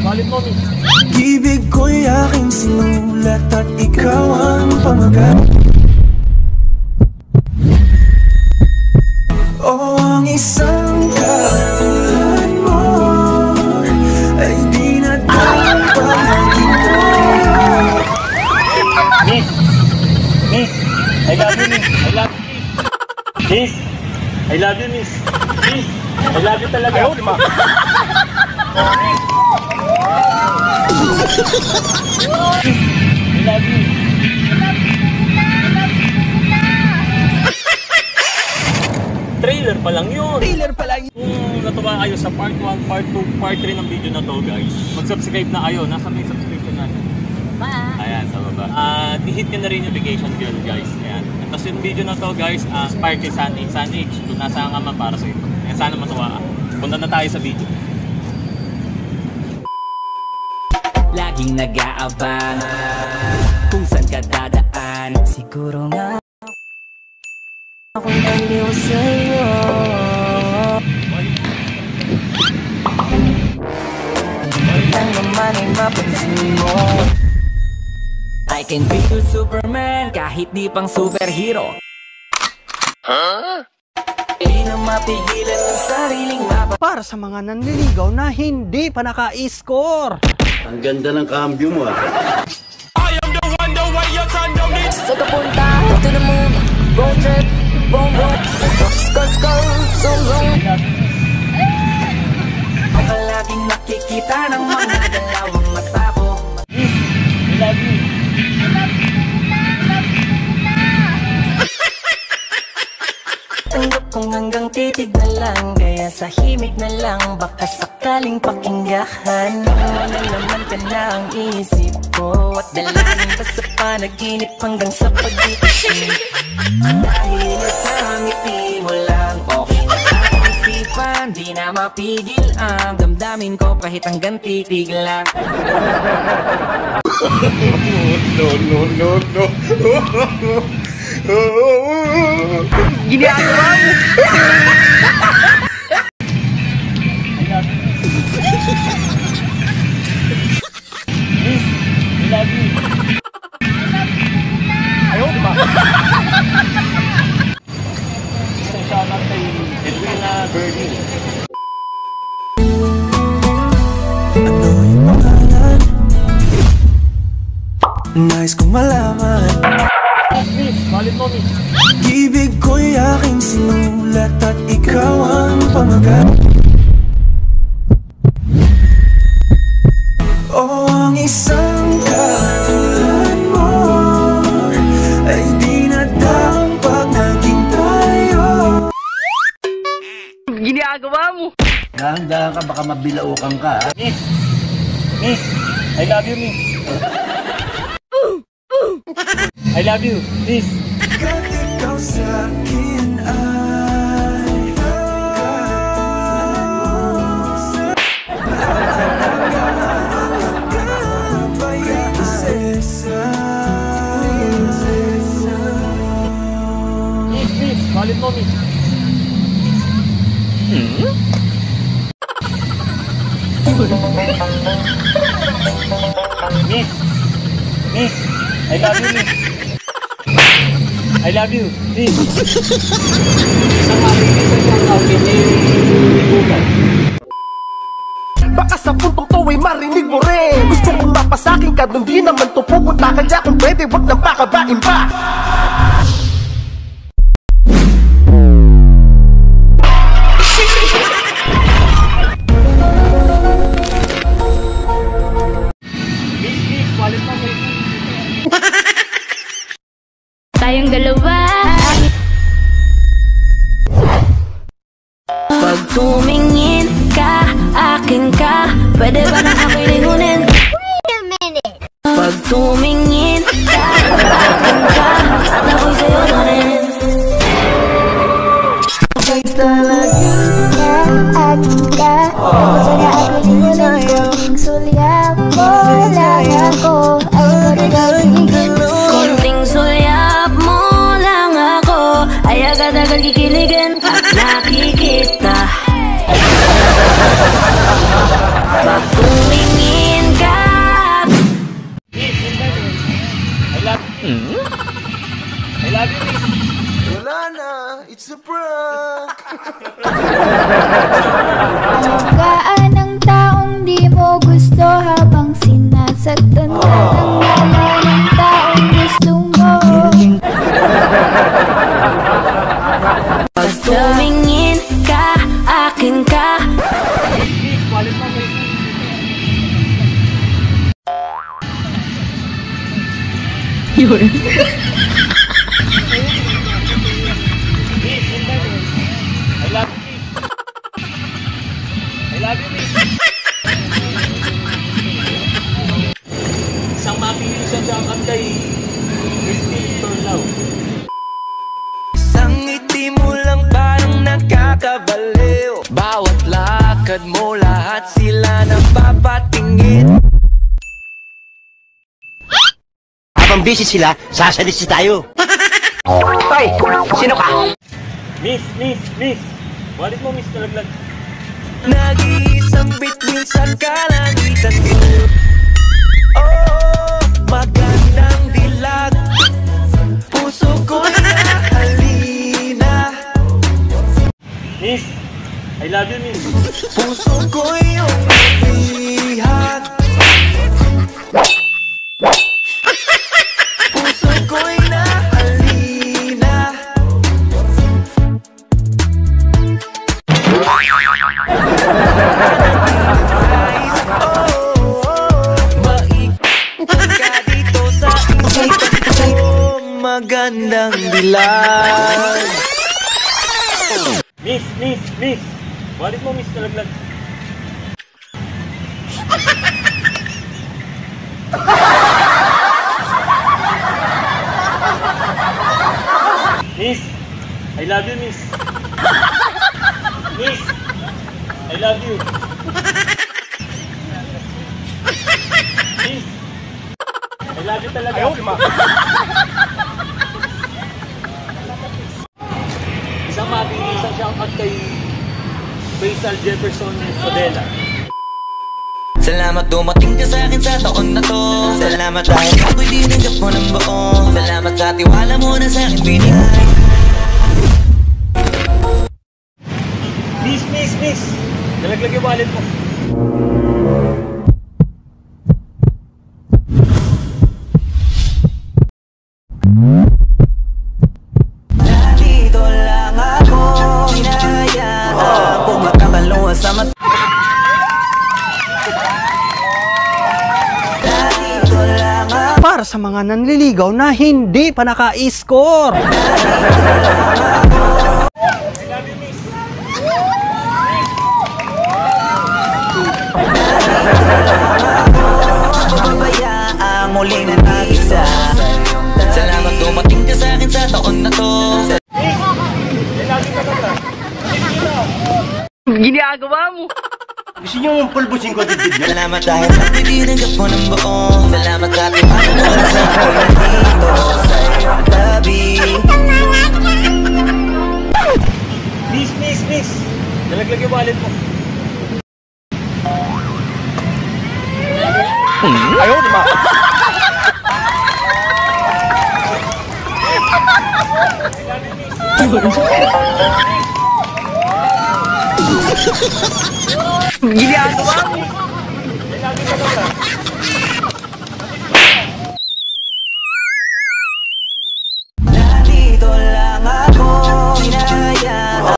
Balit mo, miss. Ibig ko'y aking sinulat at ikaw ang pamagat. O ang isang katulad mo ay di na dapat maging tayo. Miss! Miss! I love you, miss! I love you, miss! Miss! I love you, miss! Miss! I love you talaga! Ayaw, lima! I love you! Trailer pa lang yun! Trailer pa lang yun. Kung natuwa kayo sa part 1, part 2, part 3 ng video na to, guys, mag-subscribe na kayo. Nasa may subscription natin. Ayan, sa baba. I-hit nyo na rin yung notification bell, guys. Ayan. Tapos yung video na to, guys, inspired kay Sun Age. Kung nasa nga man para sa ito. Ayan, sana matuwa ka. Punta na tayo sa video. Laging nag-aabang kung saan ka dadaan. Siguro nga ako'y naliw sa'yo. Walang naman ay mapansin mo. I can be your Superman kahit di pang superhero. Di na mapigilan ang sariling mapa. Para sa mga nanliligaw na hindi pa naka-score. Ang ganda ng cambio mo, ah. I am the one, the way your son don't need. Sa kapunta to the moon, road trip, boom boom, skr skr, zoom zoom. Ang laging nakikita ng mga dalawang mata ko. I love you! Tanggap kong hanggang titig na lang, kaya sa himig na lang, baka sakaling pakinggahan. Wala naman ka na ang isip ko, at dalangin pa sa panaginip hanggang sa pag-iisip. Dahil sa ngiti mo lang, okay na ang isipan, di na mapigil ang damdamin ko kahit hanggang titig lang. Ginagawa mo! Miss! I love you! Ayaw, diba? Isang shoutout kay Edwina Bernie. Ano yung pangalan? Nais kong malaman. Miss! Balit mo, miss! Ibig ko'y aking sinulat at ikaw ang pamagat. O ang isang katulad mo ay di na dapat naging tayo. Ginagawa mo! Dahan-dahan ka, baka mabilaukan ka, ha? Miss! Miss! I love you, miss! I love you, miss! Kahit ikaw sa'kin ay Miss, miss! Balit mo, miss! Miss! Miss! I love you, miss! I love you, miss! Baka sa puntong to ay marinig mo rin. Gusto mong mapasakin ka, nun di naman to pupunta ka dyan. Kung pwede, wag nang pakabain pa. Miss, miss! Balit mo, miss! Tayong dalawa. Pag tumingin ka, akin ka, pwede ba na ako'y lingunin? Wait a minute. Pag tumingin ka, akin ka, at ako'y sa'yo na rin. Okay talaga. Akin ka. Gusto na ako lingunin ko. Sulyap mo lang ako. Ang magagawin ko. Kunting sulyap mo lang ako, ay agad-agad kikiligan at nakikita. Pag tumingin Alagaan ng taong di mo gusto habang sinasaktan ka ng naman ng taong gusto mo. Pag tumingin ka, akin ka. I love you, miss. Isang mabilisan siya ang kay Christine Tornau. Isang ngiti mo lang parang nakakabaliw. Bawat lakad mo lahat sila napapatingin. Habang busy sila, sasalisi tayo. Tay, sino ka? Miss. Walit mo, miss, nalaglag. Nag-iisang bituin sa kalangitan ko. Oh, magandang dilag. Puso ko'y nahalina. Miss, I love you, miss. Puso ko'y iyong nabihan. Puso ko'y nahalina. Magandang dilag. Miss. Walit mo, miss, nalaglag. Miss, I love you, miss. Miss, I love you. Miss, I love you talaga. Isang mabilisan siya ang kay Faisal Jefferson Sodela. Salamat dumating ka sa akin sa taon na to. Salamat dahil ako'y dinanggap mo ng buo. Salamat sa tiwala mo na sa akin binigay. Miss. Nalaglag yung wallet mo. Dito lang ako, hinahayaan kung makakalungan sa mata. Dito lang ako. Para sa mga nanliligaw na hindi pa naka-score. Pababayaan muling na nag-isa. Salamat dumating ka sa akin sa taon na to. Ginagawa mo. Gusto niyo yung pulbusin ko dibdib niya? Salamat dahil ako'y dinanggap mo ng buo. Salamat sa tiwala mo na sa akin dito sa iyong tabi. Miss. Nalaglag yung wallet mo. Ayaw, di ba? Ginagawa mo.